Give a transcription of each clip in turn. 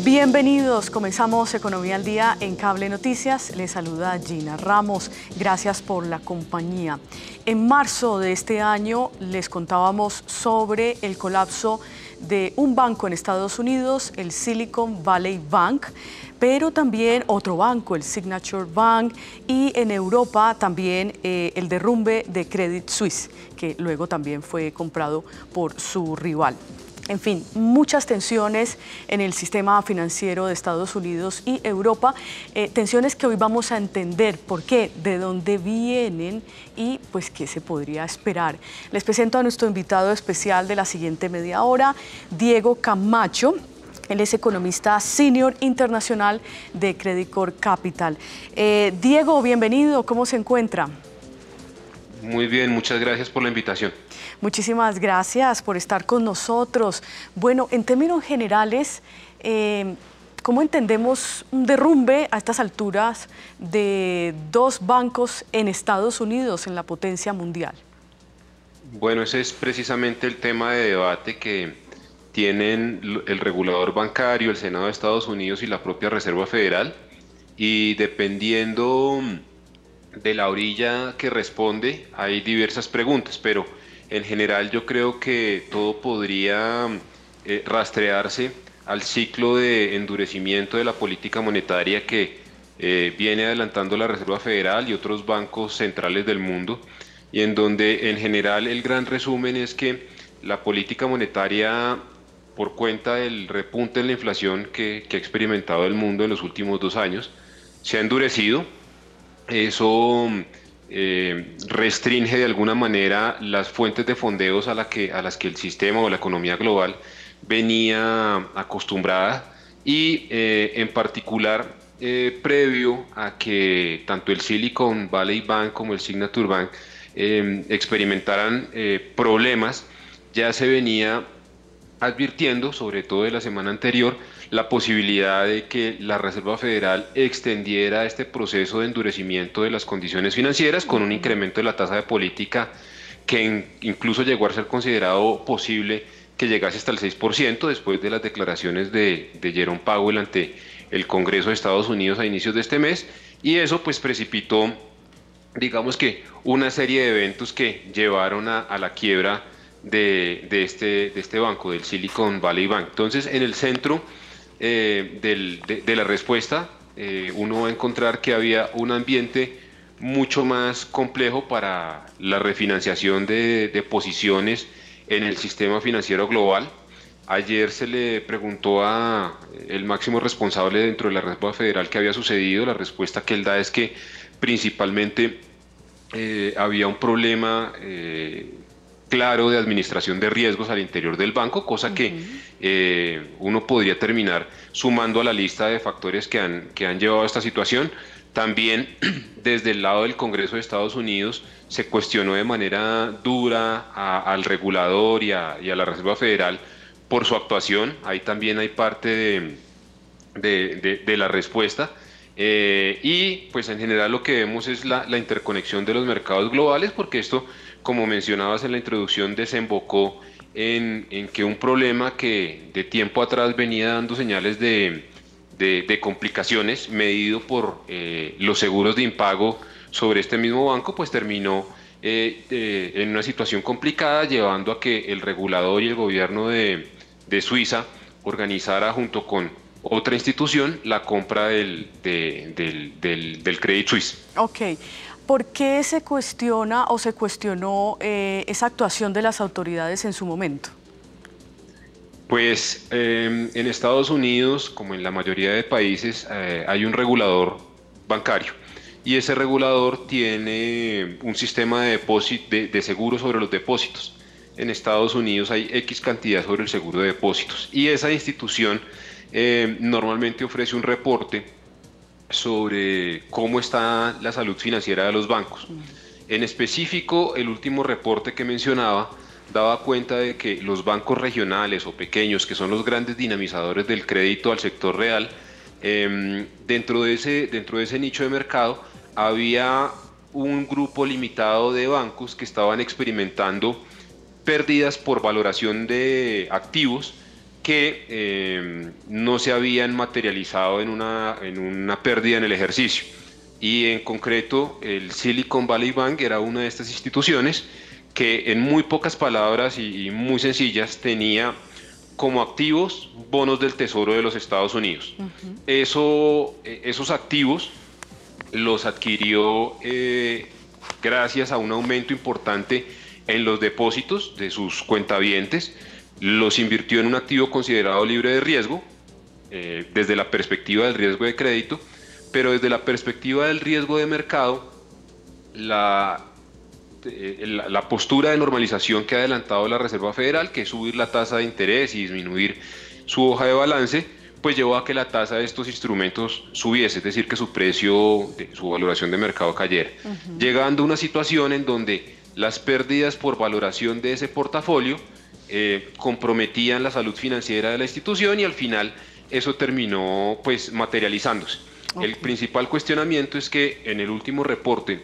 Bienvenidos, comenzamos Economía al Día en Cable Noticias. Les saluda Gina Ramos, gracias por la compañía. En marzo de este año les contábamos sobre el colapso de un banco en Estados Unidos, el Silicon Valley Bank, pero también otro banco, el Signature Bank, y en Europa también el derrumbe de Credit Suisse, que luego también fue comprado por su rival. En fin, muchas tensiones en el sistema financiero de Estados Unidos y Europa, tensiones que hoy vamos a entender por qué, de dónde vienen y pues qué se podría esperar. Les presento a nuestro invitado especial de la siguiente media hora, Diego Camacho. Él es economista senior internacional de Credit Corp Capital. Diego, bienvenido, ¿cómo se encuentra? Muy bien, muchas gracias por la invitación. Muchísimas gracias por estar con nosotros. Bueno, en términos generales, ¿cómo entendemos un derrumbe a estas alturas de dos bancos en Estados Unidos, en la potencia mundial? Bueno, ese es precisamente el tema de debate que tienen el regulador bancario, el Senado de Estados Unidos y la propia Reserva Federal. Y dependiendo de la orilla que responde, hay diversas preguntas, pero en general yo creo que todo podría rastrearse al ciclo de endurecimiento de la política monetaria que viene adelantando la Reserva Federal y otros bancos centrales del mundo, y en donde en general el gran resumen es que la política monetaria, por cuenta del repunte en la inflación que ha experimentado el mundo en los últimos 2 años, se ha endurecido. Eso restringe de alguna manera las fuentes de fondeos a las que el sistema o la economía global venía acostumbrada, y en particular previo a que tanto el Silicon Valley Bank como el Signature Bank experimentaran problemas, ya se venía advirtiendo, sobre todo de la semana anterior, la posibilidad de que la Reserva Federal extendiera este proceso de endurecimiento de las condiciones financieras con un incremento de la tasa de política que incluso llegó a ser considerado posible que llegase hasta el 6% después de las declaraciones de Jerome Powell ante el Congreso de Estados Unidos a inicios de este mes, y eso pues precipitó, digamos que, una serie de eventos que llevaron a la quiebra de este banco, del Silicon Valley Bank. Entonces, en el centro de la respuesta, uno va a encontrar que había un ambiente mucho más complejo para la refinanciación de posiciones en el sistema financiero global. Ayer se le preguntó a el máximo responsable dentro de la Reserva Federal qué había sucedido. La respuesta que él da es que principalmente había un problema claro de administración de riesgos al interior del banco, cosa que uno podría terminar sumando a la lista de factores que han llevado a esta situación. También desde el lado del Congreso de Estados Unidos se cuestionó de manera dura al regulador y a la Reserva Federal por su actuación. Ahí también hay parte de la respuesta. Y pues en general lo que vemos es la interconexión de los mercados globales, porque esto, como mencionabas en la introducción, desembocó en que un problema que de tiempo atrás venía dando señales de complicaciones, medido por los seguros de impago sobre este mismo banco, pues terminó en una situación complicada, llevando a que el regulador y el gobierno de Suiza organizara junto con otra institución la compra del Credit Suisse. Ok. ¿Por qué se cuestiona o se cuestionó esa actuación de las autoridades en su momento? Pues en Estados Unidos, como en la mayoría de países, hay un regulador bancario, y ese regulador tiene un sistema de seguro sobre los depósitos. En Estados Unidos hay X cantidad sobre el seguro de depósitos, y esa institución normalmente ofrece un reporte sobre cómo está la salud financiera de los bancos. En específico, el último reporte que mencionaba daba cuenta de que los bancos regionales o pequeños, que son los grandes dinamizadores del crédito al sector real, dentro de ese nicho de mercado había un grupo limitado de bancos que estaban experimentando pérdidas por valoración de activos que no se habían materializado en una pérdida en el ejercicio. Y en concreto, el Silicon Valley Bank era una de estas instituciones que en muy pocas palabras y muy sencillas tenía como activos bonos del Tesoro de los Estados Unidos. Esos activos los adquirió gracias a un aumento importante en los depósitos de sus cuentavientes, los invirtió en un activo considerado libre de riesgo, desde la perspectiva del riesgo de crédito, pero desde la perspectiva del riesgo de mercado, la postura de normalización que ha adelantado la Reserva Federal, que es subir la tasa de interés y disminuir su hoja de balance, pues llevó a que la tasa de estos instrumentos subiese, es decir, que su precio, su valoración de mercado cayera, llegando a una situación en donde las pérdidas por valoración de ese portafolio comprometían la salud financiera de la institución y al final eso terminó pues materializándose. El principal cuestionamiento es que en el último reporte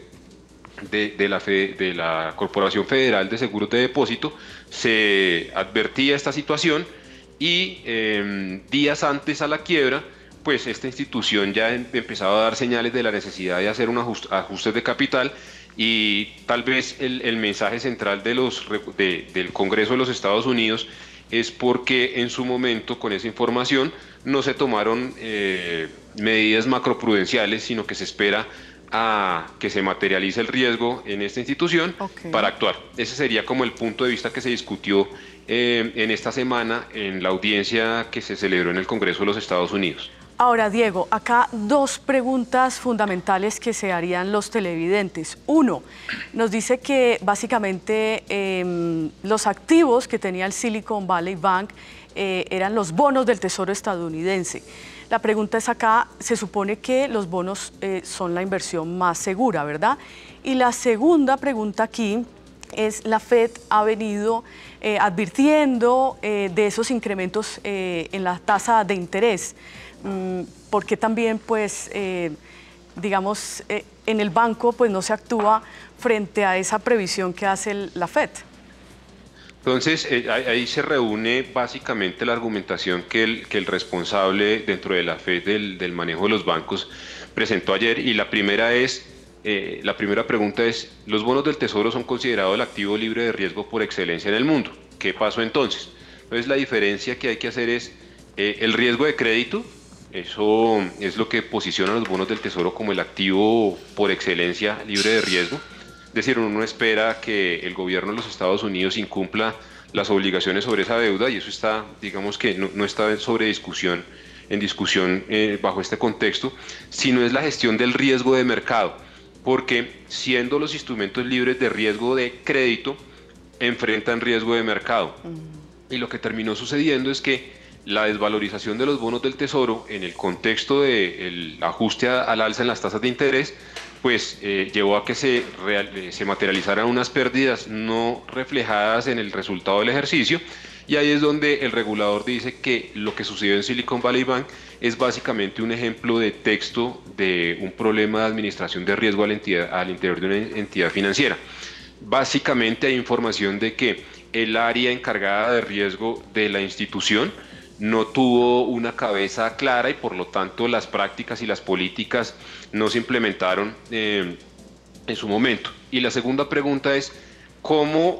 de la Corporación Federal de Seguros de Depósito se advertía esta situación y días antes a la quiebra, pues esta institución ya empezaba a dar señales de la necesidad de hacer unos ajustes de capital y tal vez el mensaje central del Congreso de los Estados Unidos es porque en su momento con esa información no se tomaron medidas macroprudenciales, sino que se espera a que se materialice el riesgo en esta institución para actuar. Ese sería como el punto de vista que se discutió en esta semana en la audiencia que se celebró en el Congreso de los Estados Unidos. Ahora, Diego, acá dos preguntas fundamentales que se harían los televidentes. Uno, nos dice que básicamente los activos que tenía el Silicon Valley Bank eran los bonos del Tesoro estadounidense. La pregunta es acá, se supone que los bonos son la inversión más segura, ¿verdad? Y la segunda pregunta aquí es, la Fed ha venido advirtiendo de esos incrementos en la tasa de interés. Porque también, pues, digamos, en el banco pues no se actúa frente a esa previsión que hace la Fed. Entonces, ahí se reúne básicamente la argumentación que el responsable dentro de la Fed del manejo de los bancos presentó ayer, y la primera pregunta es, ¿los bonos del Tesoro son considerados el activo libre de riesgo por excelencia en el mundo? ¿Qué pasó entonces? Entonces, la diferencia que hay que hacer es el riesgo de crédito. Eso es lo que posiciona a los bonos del Tesoro como el activo por excelencia libre de riesgo. Es decir, uno no espera que el gobierno de los Estados Unidos incumpla las obligaciones sobre esa deuda, y eso está, digamos que no está en discusión bajo este contexto, sino es la gestión del riesgo de mercado, porque siendo los instrumentos libres de riesgo de crédito, enfrentan riesgo de mercado. Y lo que terminó sucediendo es que la desvalorización de los bonos del Tesoro en el contexto del ajuste al alza en las tasas de interés, pues llevó a que se materializaran unas pérdidas no reflejadas en el resultado del ejercicio, y ahí es donde el regulador dice que lo que sucedió en Silicon Valley Bank es básicamente un ejemplo de texto de un problema de administración de riesgo al interior de una entidad financiera. Básicamente hay información de que el área encargada de riesgo de la institución no tuvo una cabeza clara y por lo tanto las prácticas y las políticas no se implementaron en su momento. Y la segunda pregunta es, ¿cómo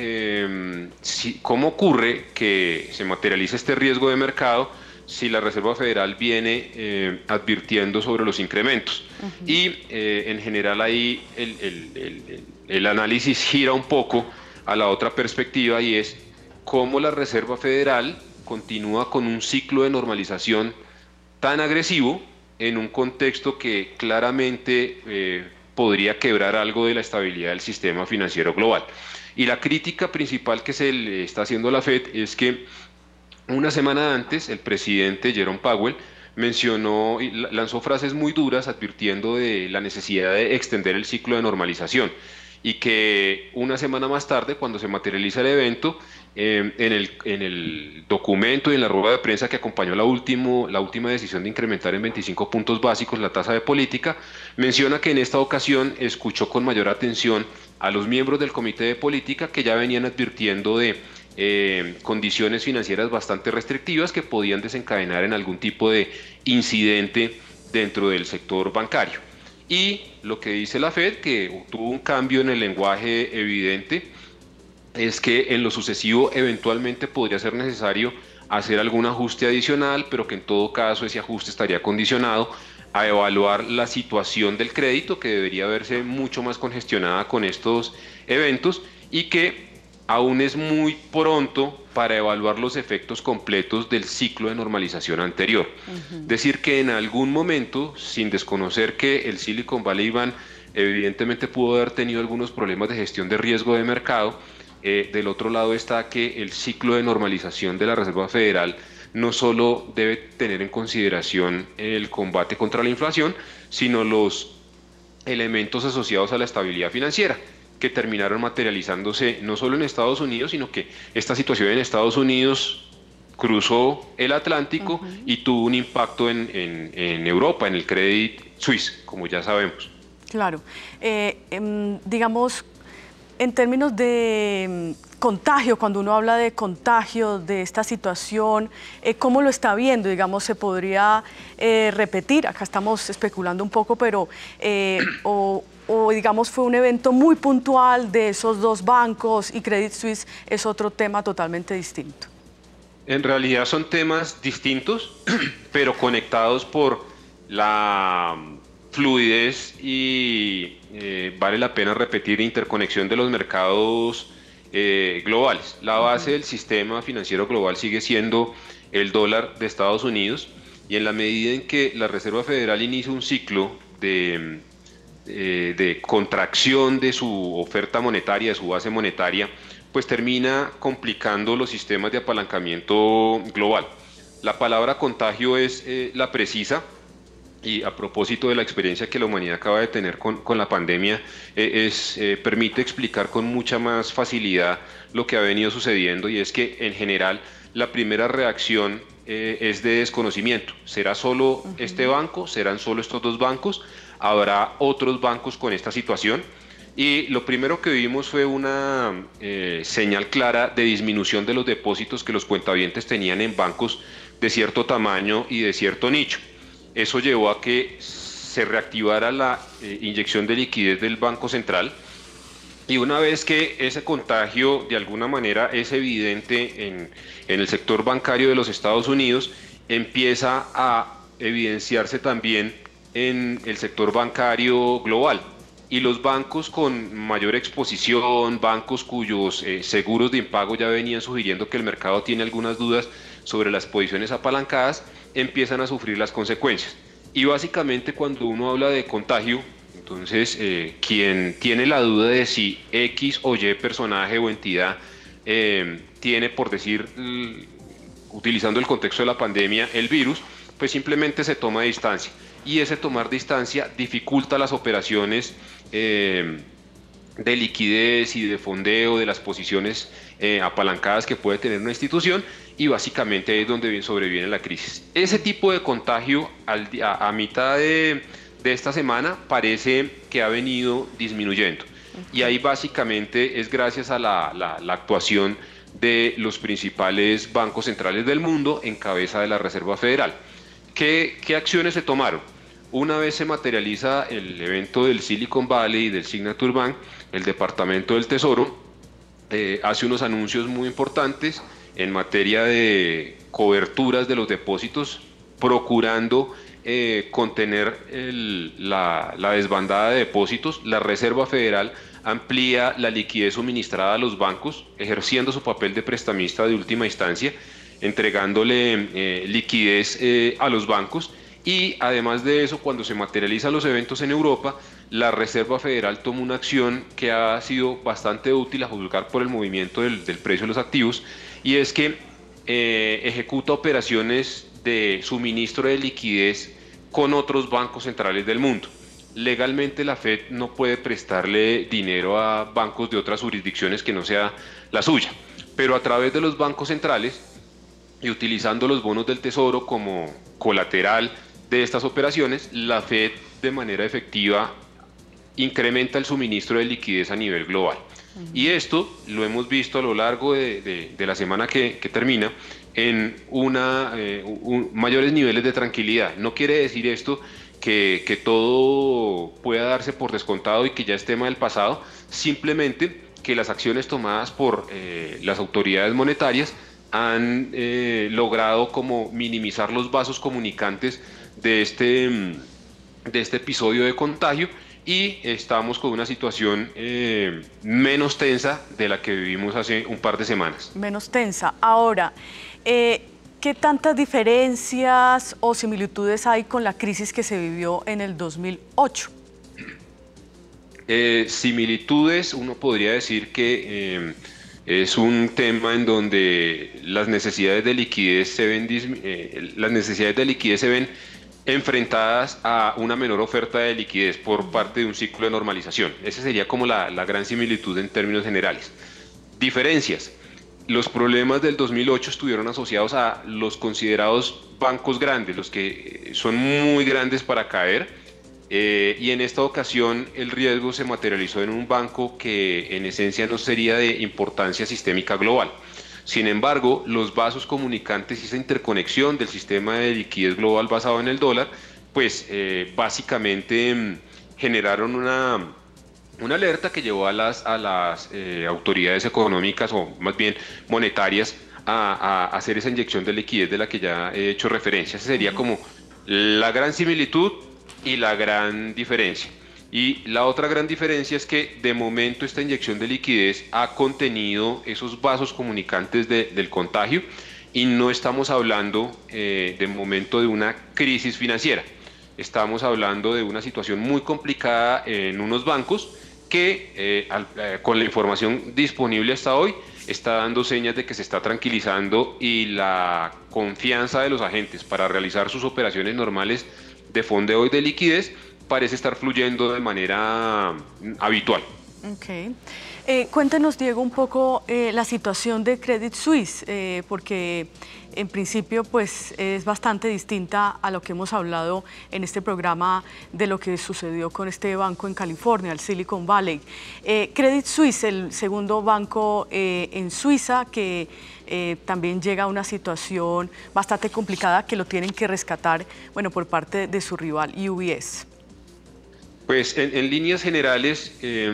ocurre que se materializa este riesgo de mercado si la Reserva Federal viene advirtiendo sobre los incrementos? Y en general ahí el análisis gira un poco a la otra perspectiva, y es cómo la Reserva Federal continúa con un ciclo de normalización tan agresivo en un contexto que claramente podría quebrar algo de la estabilidad del sistema financiero global. Y la crítica principal que se le está haciendo a la Fed es que una semana antes el presidente Jerome Powell mencionó y lanzó frases muy duras advirtiendo de la necesidad de extender el ciclo de normalización, y que una semana más tarde, cuando se materializa el evento, en el documento y en la rueda de prensa que acompañó la última decisión de incrementar en 25 puntos básicos la tasa de política, menciona que en esta ocasión escuchó con mayor atención a los miembros del comité de política que ya venían advirtiendo de condiciones financieras bastante restrictivas que podían desencadenar en algún tipo de incidente dentro del sector bancario. Y lo que dice la Fed, que tuvo un cambio en el lenguaje evidente, es que en lo sucesivo eventualmente podría ser necesario hacer algún ajuste adicional, pero que en todo caso ese ajuste estaría condicionado a evaluar la situación del crédito, que debería verse mucho más congestionada con estos eventos, y que aún es muy pronto para evaluar los efectos completos del ciclo de normalización anterior. Decir que en algún momento, sin desconocer que el Silicon Valley Bank evidentemente pudo haber tenido algunos problemas de gestión de riesgo de mercado, del otro lado está que el ciclo de normalización de la Reserva Federal no solo debe tener en consideración el combate contra la inflación, sino los elementos asociados a la estabilidad financiera, que terminaron materializándose no solo en Estados Unidos, sino que esta situación en Estados Unidos cruzó el Atlántico y tuvo un impacto en Europa, en el Credit Suisse, como ya sabemos. Claro. Digamos, en términos de contagio, cuando uno habla de contagio de esta situación, ¿cómo lo está viendo? Digamos, ¿se podría repetir? Acá estamos especulando un poco, pero o digamos fue un evento muy puntual de esos dos bancos y Credit Suisse es otro tema totalmente distinto. En realidad son temas distintos, pero conectados por la fluidez y vale la pena repetir interconexión de los mercados globales. La base del sistema financiero global sigue siendo el dólar de Estados Unidos, y en la medida en que la Reserva Federal inicia un ciclo de contracción de su oferta monetaria, de su base monetaria, pues termina complicando los sistemas de apalancamiento global. La palabra contagio es la precisa, y a propósito de la experiencia que la humanidad acaba de tener con la pandemia, permite explicar con mucha más facilidad lo que ha venido sucediendo, y es que en general la primera reacción es de desconocimiento. ¿Será solo este banco? ¿Serán solo estos dos bancos? ¿Habrá otros bancos con esta situación? Y lo primero que vimos fue una señal clara de disminución de los depósitos que los cuentavientes tenían en bancos de cierto tamaño y de cierto nicho. Eso llevó a que se reactivara la inyección de liquidez del Banco Central, y una vez que ese contagio de alguna manera es evidente en el sector bancario de los Estados Unidos, empieza a evidenciarse también en el sector bancario global. Y los bancos con mayor exposición, bancos cuyos seguros de impago ya venían sugiriendo que el mercado tiene algunas dudas sobre las posiciones apalancadas, empiezan a sufrir las consecuencias. Y básicamente cuando uno habla de contagio, entonces quien tiene la duda de si X o Y personaje o entidad tiene, por decir, utilizando el contexto de la pandemia, el virus, pues simplemente se toma distancia. Y ese tomar distancia dificulta las operaciones de liquidez y de fondeo de las posiciones apalancadas que puede tener una institución, y básicamente ahí es donde sobreviene la crisis. Ese tipo de contagio a mitad de esta semana parece que ha venido disminuyendo, y ahí básicamente es gracias a la actuación de los principales bancos centrales del mundo en cabeza de la Reserva Federal. ¿Qué acciones se tomaron? Una vez se materializa el evento del Silicon Valley y del Signature Bank, el Departamento del Tesoro hace unos anuncios muy importantes en materia de coberturas de los depósitos, procurando contener la desbandada de depósitos. La Reserva Federal amplía la liquidez suministrada a los bancos, ejerciendo su papel de prestamista de última instancia, entregándole liquidez a los bancos. Y además de eso, cuando se materializan los eventos en Europa, la Reserva Federal toma una acción que ha sido bastante útil a juzgar por el movimiento del precio de los activos, y es que ejecuta operaciones de suministro de liquidez con otros bancos centrales del mundo. Legalmente la Fed no puede prestarle dinero a bancos de otras jurisdicciones que no sea la suya, pero a través de los bancos centrales y utilizando los bonos del Tesoro como colateral de estas operaciones, la Fed de manera efectiva incrementa el suministro de liquidez a nivel global. Y esto lo hemos visto a lo largo de la semana que termina en mayores niveles de tranquilidad. No quiere decir esto que todo pueda darse por descontado y que ya es tema del pasado, simplemente que las acciones tomadas por las autoridades monetarias han logrado como minimizar los vasos comunicantes de este episodio de contagio y estamos con una situación menos tensa de la que vivimos hace un par de semanas. Menos tensa. Ahora, ¿qué tantas diferencias o similitudes hay con la crisis que se vivió en el 2008? Similitudes, uno podría decir que es un tema en donde las necesidades de liquidez se ven enfrentadas a una menor oferta de liquidez por parte de un ciclo de normalización. Esa sería como la gran similitud en términos generales. Diferencias. Los problemas del 2008 estuvieron asociados a los considerados bancos grandes, los que son muy grandes para caer, y en esta ocasión el riesgo se materializó en un banco que en esencia no sería de importancia sistémica global. Sin embargo, los vasos comunicantes y esa interconexión del sistema de liquidez global basado en el dólar, pues básicamente generaron una alerta que llevó a las autoridades económicas o más bien monetarias a hacer esa inyección de liquidez de la que ya he hecho referencia. Esa sería como la gran similitud y la gran diferencia. Y la otra gran diferencia es que de momento esta inyección de liquidez ha contenido esos vasos comunicantes del contagio y no estamos hablando de momento de una crisis financiera. Estamos hablando de una situación muy complicada en unos bancos que con la información disponible hasta hoy está dando señas de que se está tranquilizando y la confianza de los agentes para realizar sus operaciones normales de fondeo y de liquidez parece estar fluyendo de manera habitual. Okay. Cuéntenos, Diego, un poco la situación de Credit Suisse, porque en principio pues, es bastante distinta a lo que hemos hablado en este programa de lo que sucedió con este banco en California, el Silicon Valley. Credit Suisse, el segundo banco en Suiza, que también llega a una situación bastante complicada que lo tienen que rescatar, bueno, por parte de su rival UBS. Pues en líneas generales,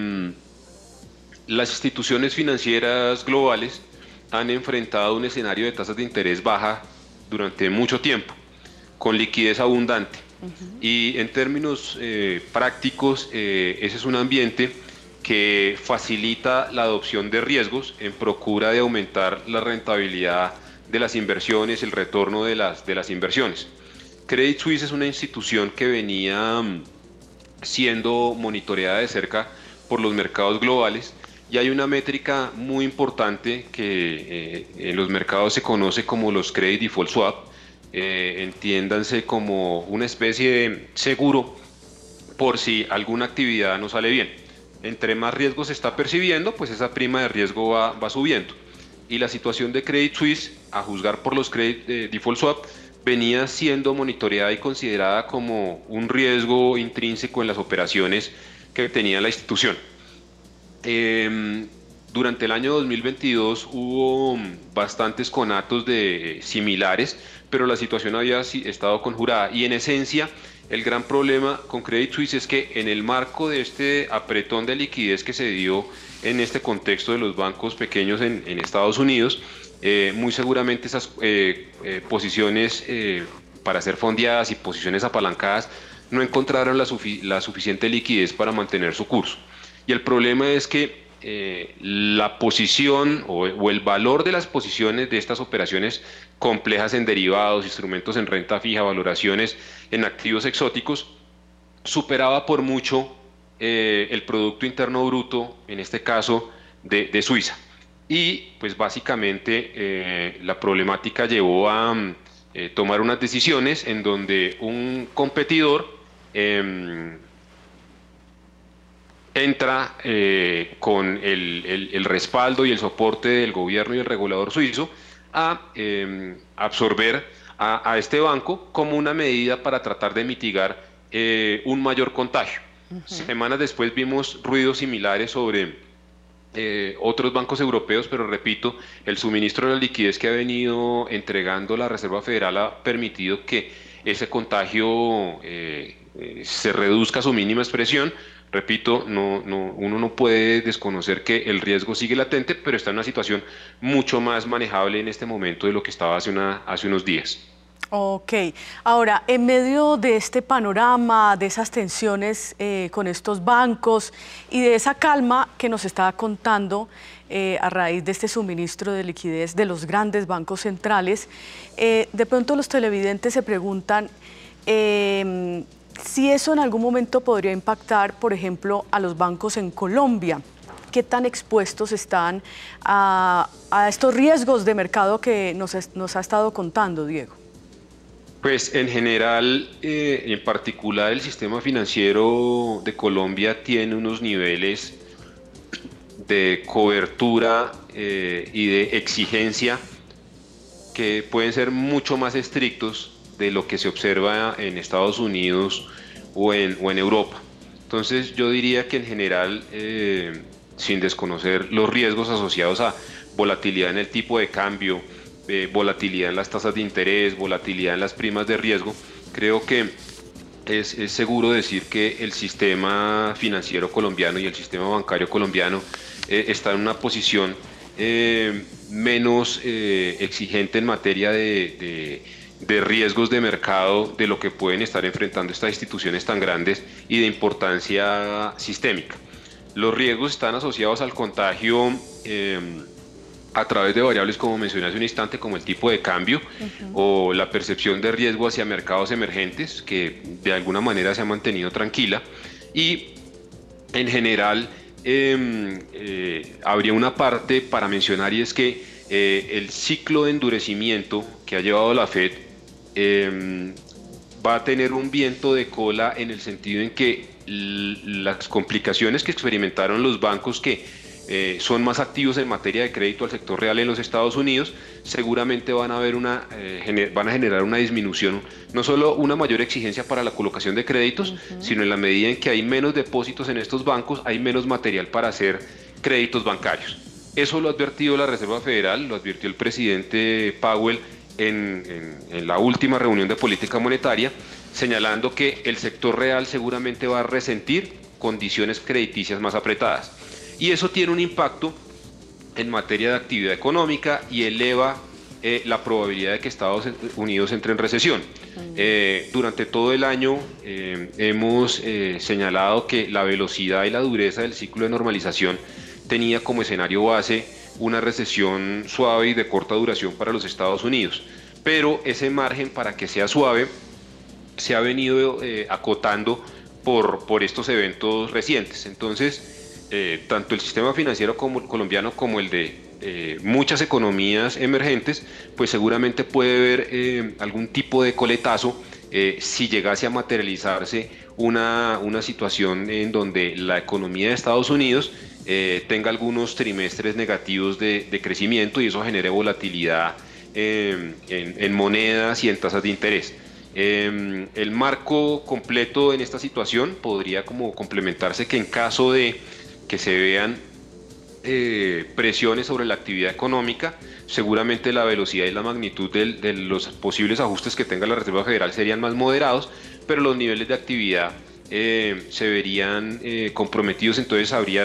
las instituciones financieras globales han enfrentado un escenario de tasas de interés baja durante mucho tiempo, con liquidez abundante. Y en términos prácticos, ese es un ambiente que facilita la adopción de riesgos en procura de aumentar la rentabilidad de las inversiones, el retorno de las inversiones. Credit Suisse es una institución que venía siendo monitoreada de cerca por los mercados globales y hay una métrica muy importante que en los mercados se conoce como los Credit Default Swap, entiéndanse como una especie de seguro por si alguna actividad no sale bien. Entre más riesgo se está percibiendo, pues esa prima de riesgo va subiendo. Y la situación de Credit Suisse, a juzgar por los Credit Default Swap, venía siendo monitoreada y considerada como un riesgo intrínseco en las operaciones que tenía la institución. Durante el año 2022 hubo bastantes conatos similares, pero la situación había estado conjurada y en esencia el gran problema con Credit Suisse es que en el marco de este apretón de liquidez que se dio en este contexto de los bancos pequeños en Estados Unidos, muy seguramente esas posiciones para ser fondeadas y posiciones apalancadas no encontraron la suficiente liquidez para mantener su curso. Y el problema es que la posición o el valor de las posiciones de estas operaciones complejas en derivados, instrumentos en renta fija, valoraciones en activos exóticos, superaba por mucho el Producto Interno Bruto, en este caso de Suiza. Y pues básicamente la problemática llevó a tomar unas decisiones en donde un competidor entra con el respaldo y el soporte del gobierno y el regulador suizo a absorber a este banco como una medida para tratar de mitigar un mayor contagio. Semanas después vimos ruidos similares sobre otros bancos europeos, pero repito, el suministro de la liquidez que ha venido entregando la Reserva Federal ha permitido que ese contagio se reduzca a su mínima expresión. Repito, uno no puede desconocer que el riesgo sigue latente, pero está en una situación mucho más manejable en este momento de lo que estaba hace unos días. Ok, ahora, en medio de este panorama, de esas tensiones con estos bancos y de esa calma que nos está contando a raíz de este suministro de liquidez de los grandes bancos centrales, de pronto los televidentes se preguntan si eso en algún momento podría impactar, por ejemplo, a los bancos en Colombia. ¿Qué tan expuestos están a estos riesgos de mercado que nos ha estado contando, Diego? Pues en general, en particular el sistema financiero de Colombia tiene unos niveles de cobertura y de exigencia que pueden ser mucho más estrictos de lo que se observa en Estados Unidos o en Europa. Entonces yo diría que en general, sin desconocer los riesgos asociados a volatilidad en el tipo de cambio, volatilidad en las tasas de interés, volatilidad en las primas de riesgo, creo que es seguro decir que el sistema financiero colombiano y el sistema bancario colombiano está en una posición menos exigente en materia de riesgos de mercado de lo que pueden estar enfrentando estas instituciones tan grandes y de importancia sistémica. Los riesgos están asociados al contagio a través de variables, como mencioné hace un instante, como el tipo de cambio o la percepción de riesgo hacia mercados emergentes, que de alguna manera se ha mantenido tranquila. Y en general, habría una parte para mencionar, y es que el ciclo de endurecimiento que ha llevado la Fed va a tener un viento de cola, en el sentido en que las complicaciones que experimentaron los bancos que son más activos en materia de crédito al sector real en los Estados Unidos, seguramente van a generar una disminución, no solo una mayor exigencia para la colocación de créditos, sino en la medida en que hay menos depósitos en estos bancos, hay menos material para hacer créditos bancarios. Eso lo ha advertido la Reserva Federal, lo advirtió el presidente Powell en la última reunión de política monetaria, señalando que el sector real seguramente va a resentir condiciones crediticias más apretadas. Y eso tiene un impacto en materia de actividad económica y eleva la probabilidad de que Estados Unidos entre en recesión. Durante todo el año hemos señalado que la velocidad y la dureza del ciclo de normalización tenía como escenario base una recesión suave y de corta duración para los Estados Unidos. Pero ese margen para que sea suave se ha venido acotando por estos eventos recientes. Entonces, tanto el sistema financiero colombiano como el de muchas economías emergentes, pues seguramente puede haber algún tipo de coletazo si llegase a materializarse una situación en donde la economía de Estados Unidos tenga algunos trimestres negativos de crecimiento, y eso genere volatilidad en monedas y en tasas de interés. El marco completo en esta situación podría como complementarse que en caso de que se vean presiones sobre la actividad económica, seguramente la velocidad y la magnitud de los posibles ajustes que tenga la Reserva Federal serían más moderados, pero los niveles de actividad se verían comprometidos. Entonces habría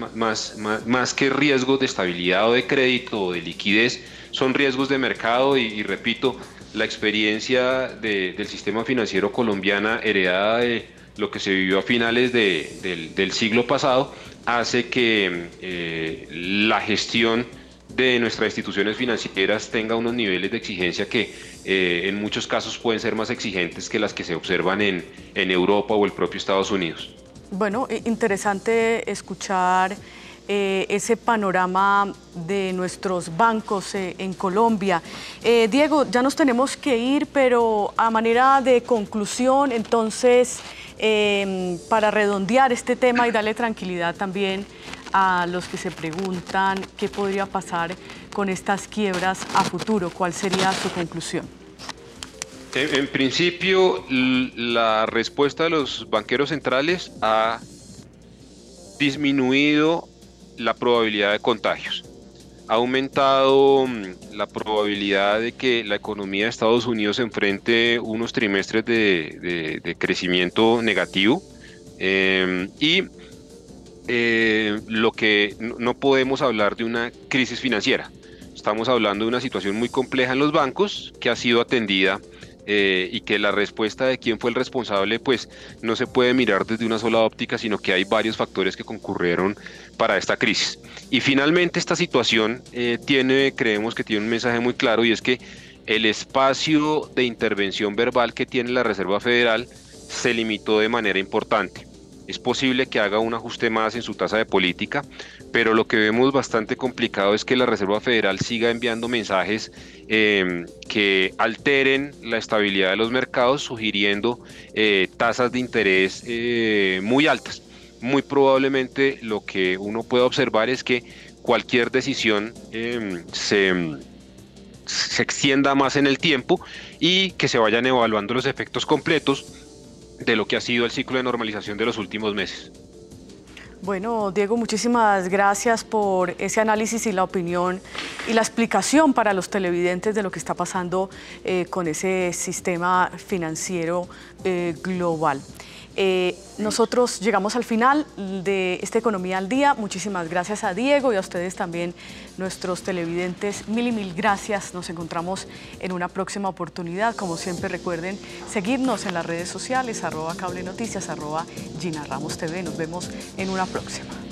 más que riesgos de estabilidad o de crédito o de liquidez, son riesgos de mercado y repito, la experiencia del sistema financiero colombiana heredada de lo que se vivió a finales del siglo pasado hace que la gestión de nuestras instituciones financieras tenga unos niveles de exigencia que en muchos casos pueden ser más exigentes que las que se observan en Europa o el propio Estados Unidos. Bueno, interesante escuchar ese panorama de nuestros bancos en Colombia. Diego, ya nos tenemos que ir, pero a manera de conclusión, entonces, para redondear este tema y darle tranquilidad también a los que se preguntan qué podría pasar con estas quiebras a futuro, ¿cuál sería su conclusión? En principio, la respuesta de los banqueros centrales ha disminuido la probabilidad de contagios. Ha aumentado la probabilidad de que la economía de Estados Unidos enfrente unos trimestres de crecimiento negativo y lo que no podemos hablar de una crisis financiera. Estamos hablando de una situación muy compleja en los bancos que ha sido atendida y que la respuesta de quién fue el responsable pues no se puede mirar desde una sola óptica, sino que hay varios factores que concurrieron para esta crisis. Y finalmente esta situación creemos que tiene un mensaje muy claro, y es que el espacio de intervención verbal que tiene la Reserva Federal se limitó de manera importante. Es posible que haga un ajuste más en su tasa de política, pero lo que vemos bastante complicado es que la Reserva Federal siga enviando mensajes que alteren la estabilidad de los mercados, sugiriendo tasas de interés muy altas. Muy probablemente lo que uno puede observar es que cualquier decisión se extienda más en el tiempo y que se vayan evaluando los efectos completos de lo que ha sido el ciclo de normalización de los últimos meses. Bueno, Diego, muchísimas gracias por ese análisis y la opinión y la explicación para los televidentes de lo que está pasando con ese sistema financiero global. Nosotros llegamos al final de esta Economía al Día. Muchísimas gracias a Diego y a ustedes también, nuestros televidentes. Mil gracias. Nos encontramos en una próxima oportunidad. Como siempre, recuerden seguirnos en las redes sociales, @Cable Noticias, @Gina Ramos TV. Nos vemos en una próxima.